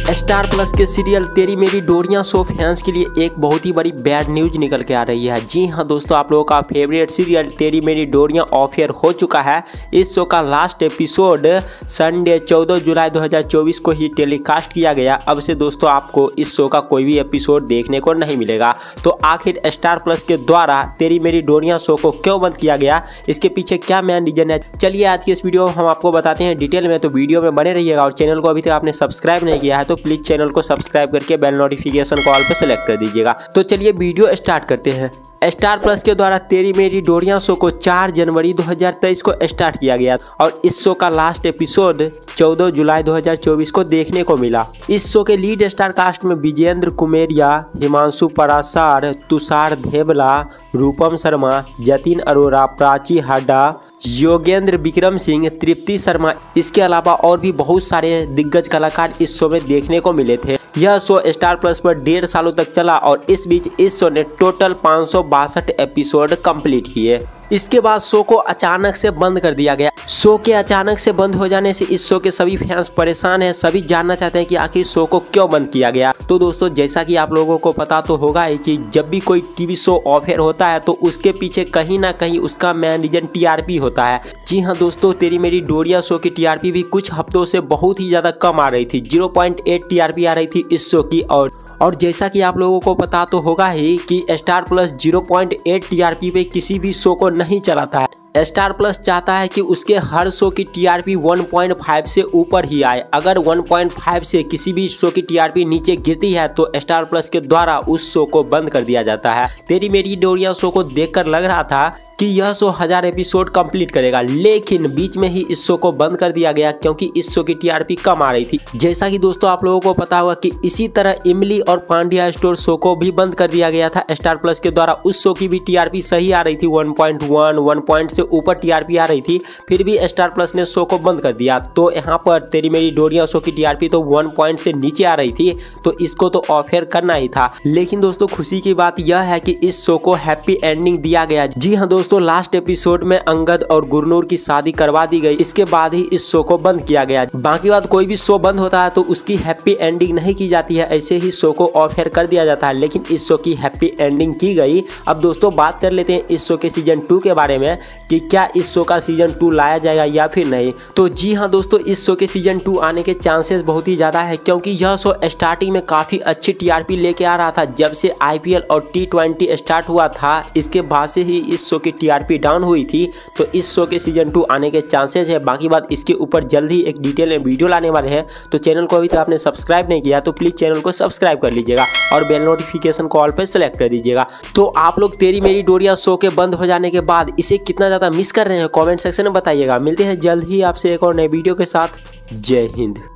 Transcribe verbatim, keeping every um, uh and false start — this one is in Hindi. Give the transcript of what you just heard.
स्टार प्लस के सीरियल तेरी मेरी डोरियां शो फैंस के लिए एक बहुत ही बड़ी बैड न्यूज निकल के आ रही है। जी हां दोस्तों, आप लोगों का फेवरेट सीरियल तेरी मेरी डोरियां ऑफ एयर हो चुका है। इस शो का लास्ट एपिसोड संडे चौदह जुलाई दो हज़ार चौबीस को ही टेलीकास्ट किया गया। अब से दोस्तों आपको इस शो का कोई भी एपिसोड देखने को नहीं मिलेगा। तो आखिर स्टार प्लस के द्वारा तेरी मेरी डोरियां शो को क्यों बंद किया गया, इसके पीछे क्या मेन रीजन है, चलिए आज की इस वीडियो में हम आपको बताते हैं डिटेल में। तो वीडियो में बने रहिएगा और चैनल को अभी तक आपने सब्सक्राइब नहीं किया है तो प्लीज चैनल को सब्सक्राइब करके बेल नोटिफिकेशन को ऑल पे सेलेक्ट कर दीजिएगा। तो चलिए वीडियो स्टार्ट करते हैं। स्टार प्लस के द्वारा तेरी मेरी डोरियां शो को चार जनवरी दो हज़ार तेईस को स्टार्ट किया गया और इस शो का लास्ट एपिसोड चौदह जुलाई दो हज़ार चौबीस को देखने को मिला। इस शो के लीड स्टार कास्ट में विजेंद्र कुमेरिया, हिमांशु पराशर, तुषार देवला, रूपम शर्मा, जतिन अरोरा, प्राची हाडा, योगेंद्र विक्रम सिंह, तृप्ति शर्मा, इसके अलावा और भी बहुत सारे दिग्गज कलाकार इस शो में देखने को मिले थे। यह शो स्टार प्लस पर डेढ़ सालों तक चला और इस बीच इस शो ने टोटल पाँच सौ बासठ एपिसोड कंप्लीट किए। इसके बाद शो को अचानक से बंद कर दिया गया। शो के अचानक से बंद हो जाने से इस शो के सभी फैंस परेशान हैं। सभी जानना चाहते हैं कि आखिर शो को क्यों बंद किया गया। तो दोस्तों, जैसा कि आप लोगों को पता तो होगा ही कि जब भी कोई टीवी शो ऑफ एयर होता है तो उसके पीछे कहीं ना कहीं उसका मेन रीजन टीआरपी होता है। जी हाँ दोस्तों, तेरी मेरी डोरियां शो की टीआरपी भी कुछ हफ्तों से बहुत ही ज्यादा कम आ रही थी। जीरो पॉइंट एट टीआरपी आ रही थी इस शो की। और और जैसा कि आप लोगों को पता तो होगा ही कि Star Plus zero point eight TRP पे किसी भी शो को नहीं चलाता है। स्टार प्लस चाहता है कि उसके हर शो की टीआरपी वन पॉइंट फाइव से ऊपर ही आए। अगर वन पॉइंट फाइव से किसी भी शो की टीआरपी नीचे गिरती है तो स्टार प्लस के द्वारा उस शो को बंद कर दिया जाता है। तेरी मेरी डोरियां शो को देखकर लग रहा था कि यह शो हजार एपिसोड कंप्लीट करेगा, लेकिन बीच में ही इस शो को बंद कर दिया गया क्योंकि इस शो की टीआरपी कम आ रही थी। जैसा कि दोस्तों आप लोगों को पता होगा कि इसी तरह इमली और पांड्या स्टोर शो को भी बंद कर दिया गया था स्टार प्लस के द्वारा। उस शो की भी टीआरपी सही आ रही थी, one point one, one point से ऊपर टीआरपी आ रही थी, फिर भी स्टार प्लस ने शो को बंद कर दिया। तो यहाँ पर तेरी मेरी डोरियां शो की टीआरपी तो वन पॉइंट से नीचे आ रही थी, तो इसको तो ऑफ एयर करना ही था। लेकिन दोस्तों खुशी की बात यह है कि इस शो को हैप्पी एंडिंग दिया गया। जी हाँ दोस्तों, लास्ट एपिसोड में अंगद और गुरनूर की शादी करवा दी गई। इसके बाद ही इस शो को बंद किया गया। बाकी बात, कोई भी शो बंद होता है तो उसकी हैप्पी एंडिंग नहीं की जाती है, ऐसे ही शो को ऑफ एयर कर दिया जाता है। लेकिन इस शो की हैप्पी एंडिंग की गई। अब दोस्तों बात कर लेते हैं इस शो के सीजन टू के बारे में कि क्या इस शो का सीजन टू लाया जाएगा या फिर नहीं। तो जी हाँ दोस्तों, इस शो के सीजन टू आने के चांसेस बहुत ही ज्यादा है क्योंकि यह शो स्टार्टिंग में काफी अच्छी टीआरपी लेके आ रहा था। जब से आईपीएल और टी ट्वेंटी स्टार्ट हुआ था, इसके बाद से ही इस शो की टीआरपी डाउन हुई थी। तो इस शो के सीजन टू आने के चांसेस है। बाकी बात, इसके ऊपर जल्द ही एक डिटेल में वीडियो लाने वाले हैं। तो चैनल को अभी तक आपने सब्सक्राइब नहीं किया तो प्लीज चैनल को सब्सक्राइब कर लीजिएगा और बेल नोटिफिकेशन को ऑल पे सेलेक्ट कर दीजिएगा। तो आप लोग तेरी मेरी डोरियां शो के बंद हो जाने के बाद इसे कितना ज्यादा मिस कर रहे हैं कमेंट सेक्शन में बताइएगा। मिलते हैं जल्द ही आपसे एक और नए वीडियो के साथ। जय हिंद।